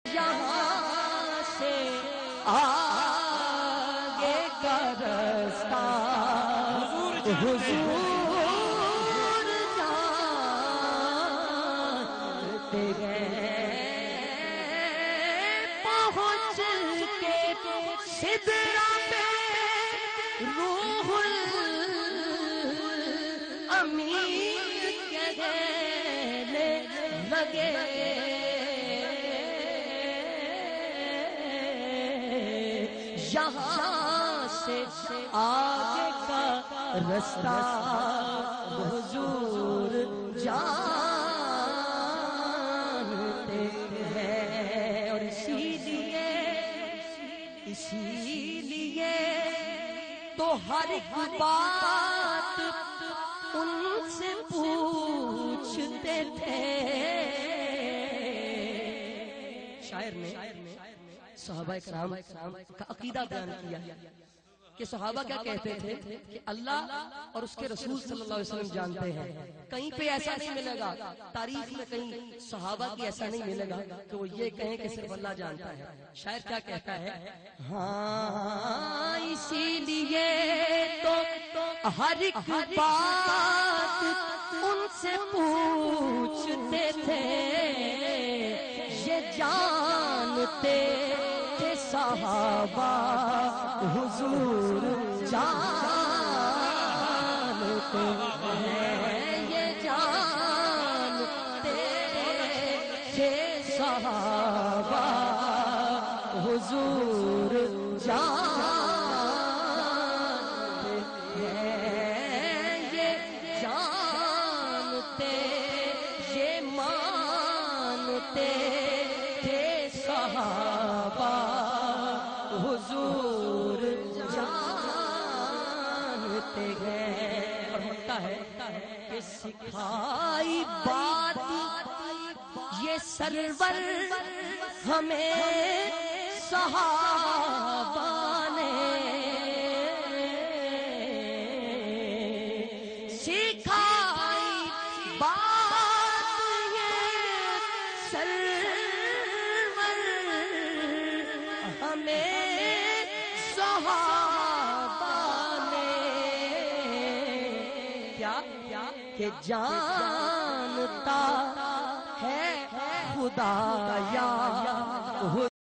یہاں سے آگے کا رستہ حضور جانتے گئے، پہنچ کے سدرا پہ روح الامین کہنے لگے، یہاں سے آگے کا رستہ حضور جانتے ہیں، اور اسی لیے تو ہر ایک بات ان سے پوچھتے تھے۔ شاعر نے صحابہ کرام کا عقیدہ بیان کیا کہ صحابہ کیا کہتے تھے کہ اللہ اور اس کے رسول صلی اللہ علیہ وسلم جانتے ہیں۔ کہیں پہ ایسا نہیں ملے گا، تاریخ میں کہیں صحابہ کی ایسا نہیں ملے گا کہ وہ یہ کہیں کہ صرف اللہ جانتا ہے۔ شاعر کیا کہتا ہے، ہاں اسی لیے تو ہر ایک بات ان سے پوچھتے تھے، یہ جانتے تھے صحابہ حضور جانتے ہیں، یہ جانتے تھے صحابہ حضور جانتے ہیں، یہ جانتے یہ مانتے تھے صحابہ حضور جانتے ہیں۔ اور ہوتا ہے کہ سکھائی بات یہ سرور ہمیں صحابہ نے، سکھائی بات یہ سرور ہمیں صحابہ نے، کیا کہ جانتا ہے خدا یا